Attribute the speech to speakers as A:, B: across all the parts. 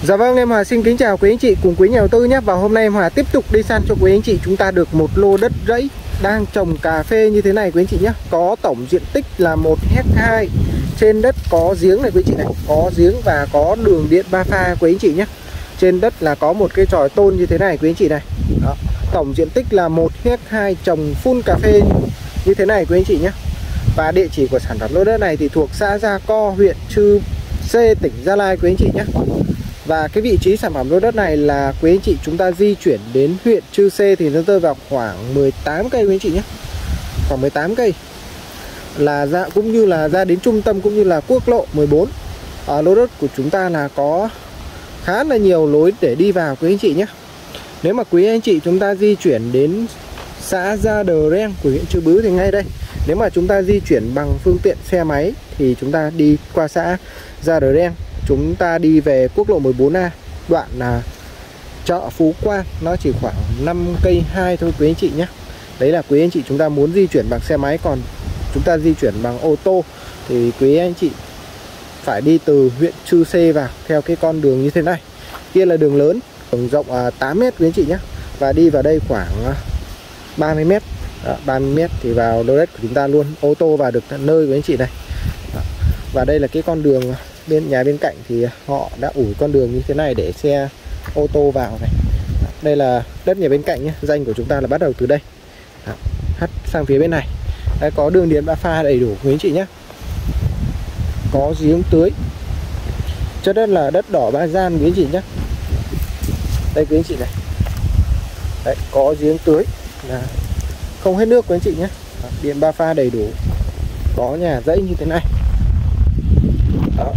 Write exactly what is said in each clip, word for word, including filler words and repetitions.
A: Dạ vâng, em Hòa xin kính chào quý anh chị cùng quý nhà đầu tư nhé. Và hôm nay em Hòa tiếp tục đi săn cho quý anh chị chúng ta được một lô đất rẫy đang trồng cà phê như thế này quý anh chị nhé. Có tổng diện tích là một héc hai. Trên đất có giếng này quý anh chị này, có giếng và có đường điện ba pha quý anh chị nhé. Trên đất là có một cái chòi tôn như thế này quý anh chị này. Đó. Tổng diện tích là một héc hai trồng full cà phê như thế này quý anh chị nhé. Và địa chỉ của sản phẩm lô đất này thì thuộc xã Gia Co, huyện Chư Sê, tỉnh Gia Lai quý anh chị nhé. Và cái vị trí sản phẩm lô đất này là quý anh chị chúng ta di chuyển đến huyện Chư Sê thì nó rơi vào khoảng mười tám cây quý anh chị nhé. Khoảng mười tám cây là ra cũng như là ra đến trung tâm cũng như là quốc lộ mười bốn. Ở lô đất của chúng ta là có khá là nhiều lối để đi vào quý anh chị nhé. Nếu mà quý anh chị chúng ta di chuyển đến xã Gia Đờ Reng của huyện Chư Bứ thì ngay đây. Nếu mà chúng ta di chuyển bằng phương tiện xe máy thì chúng ta đi qua xã Gia Đờ Reng, chúng ta đi về quốc lộ mười bốn A, đoạn là chợ Phú Quan, nó chỉ khoảng năm cây hai thôi quý anh chị nhé. Đấy là quý anh chị chúng ta muốn di chuyển bằng xe máy, còn chúng ta di chuyển bằng ô tô thì quý anh chị phải đi từ huyện Chư Sê vào theo cái con đường như thế này. Kia là đường lớn, đường rộng tám mét quý anh chị nhé. Và đi vào đây khoảng ba mươi mét. Đó, ba mươi mét thì vào lô đất của chúng ta luôn, ô tô vào được tận nơi quý anh chị này. Đó. Và đây là cái con đường bên nhà bên cạnh thì họ đã ủi con đường như thế này để xe ô tô vào này. Đó. Đây là đất nhà bên cạnh nhé, danh của chúng ta là bắt đầu từ đây. Đó. Hắt sang phía bên này. Đấy, có đường điện ba pha đầy đủ quý anh chị nhé. Có giếng tưới. Cho đất là đất đỏ Ba Gian quý anh chị nhé. Đây quý anh chị này. Đấy, có giếng tưới là không hết nước quý anh chị nhé. Điện ba pha đầy đủ. Có nhà dãy như thế này. Đó.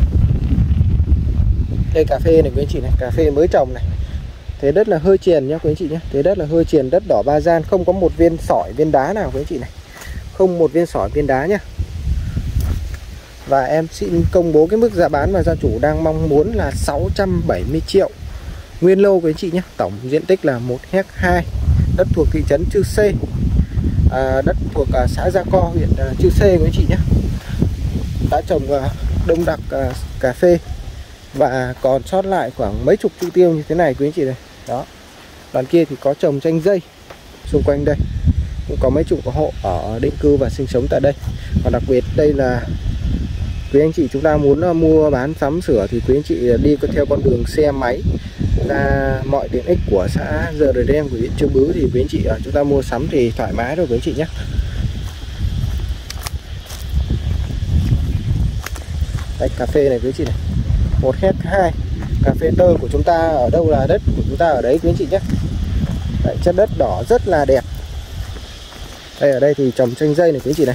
A: Đây cà phê này quý anh chị này, cà phê mới trồng này. Thế đất là hơi triền nhá quý anh chị nhé. Thế đất là hơi triền, đất đỏ Ba Gian, không có một viên sỏi viên đá nào quý anh chị này. Không một viên sỏi viên đá nhá. Và em xin công bố cái mức giá bán mà gia chủ đang mong muốn là sáu trăm bảy mươi triệu nguyên lô quý anh chị nhé. Tổng diện tích là một héc hai. Đất thuộc thị trấn Chư Sê, à, đất thuộc à, xã Gia Co, huyện à, Chư Sê quý anh chị nhé. Đã trồng à, đông đặc à, cà phê và còn sót lại khoảng mấy chục trụ tiêu như thế này quý anh chị này. Đó. Đoạn kia thì có trồng chanh dây xung quanh đây, cũng có mấy chục hộ ở định cư và sinh sống tại đây. Còn đặc biệt đây là quý anh chị chúng ta muốn mua bán sắm sửa thì quý anh chị đi theo con đường xe máy ra mọi tiện ích của xã Gia Đờ Reng của huyện Chư Bứ thì quý anh chị chúng ta mua sắm thì thoải mái rồi quý anh chị nhé. Đấy, cà phê này quý anh chị này, một héc hai. Cà phê tơ của chúng ta ở đâu là đất của chúng ta ở đấy quý anh chị nhé. Đấy, chất đất đỏ rất là đẹp. Đây ở đây thì trồng chanh dây này quý anh chị này.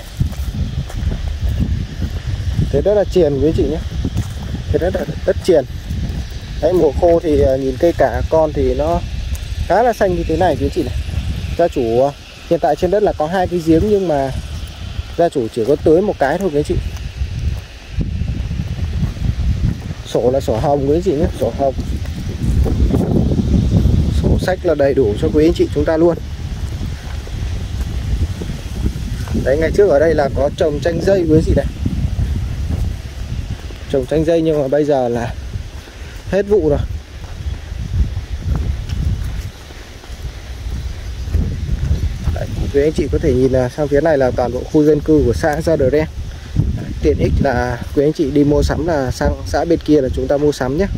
A: Thế rất là triền quý anh chị nhé. Thế rất là đất triền. Đấy, mùa khô thì nhìn cây cả con thì nó khá là xanh như thế này quý anh chị này. Gia chủ hiện tại trên đất là có hai cái giếng nhưng mà gia chủ chỉ có tưới một cái thôi quý anh chị. Sổ là sổ hồng quý anh chị nhé, sổ hồng. Sổ sách là đầy đủ cho quý anh chị chúng ta luôn. Đấy, ngày trước ở đây là có trồng chanh dây quý anh chị này. Trồng chanh dây nhưng mà bây giờ là hết vụ rồi. Đấy, quý anh chị có thể nhìn là sang phía này là toàn bộ khu dân cư của xã Gia Đờ Reng. Tiện ích là quý anh chị đi mua sắm là sang xã bên kia là chúng ta mua sắm nhé.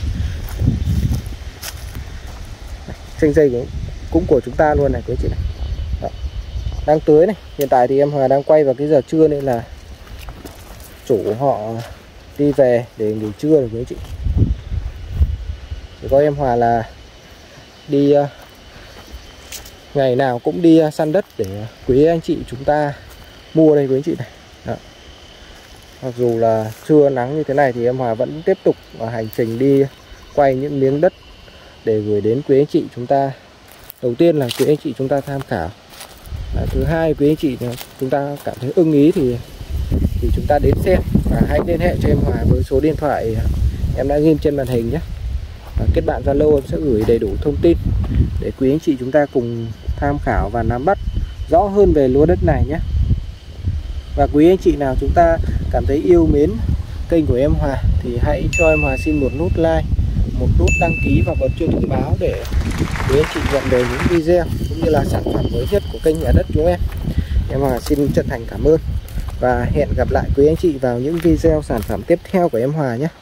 A: Chanh dây cũng, cũng của chúng ta luôn này quý anh chị này. Đó. Đang tưới này. Hiện tại thì em Hòa đang quay vào cái giờ trưa nên là chủ họ đi về để nghỉ trưa rồi quý anh chị. Chỉ có em Hòa là đi uh, ngày nào cũng đi uh, săn đất để quý anh chị chúng ta mua đây quý anh chị này. Đó. Mặc dù là trưa nắng như thế này thì em Hòa vẫn tiếp tục uh, hành trình đi quay những miếng đất để gửi đến quý anh chị chúng ta. Đầu tiên là quý anh chị chúng ta tham khảo. À, thứ hai quý anh chị chúng ta cảm thấy ưng ý thì thì chúng ta đến xem và hãy liên hệ cho em Hòa với số điện thoại em đã ghim trên màn hình nhé. À, kết bạn Zalo em sẽ gửi đầy đủ thông tin để quý anh chị chúng ta cùng tham khảo và nắm bắt rõ hơn về lô đất này nhé. Và quý anh chị nào chúng ta cảm thấy yêu mến kênh của em Hòa thì hãy cho em Hòa xin một nút like một nút đăng ký và bật chuông thông báo để quý anh chị nhận được những video cũng như là sản phẩm mới nhất của kênh Nhà Đất chúng em. Em Hòa xin chân thành cảm ơn và hẹn gặp lại quý anh chị vào những video sản phẩm tiếp theo của em Hòa nhé.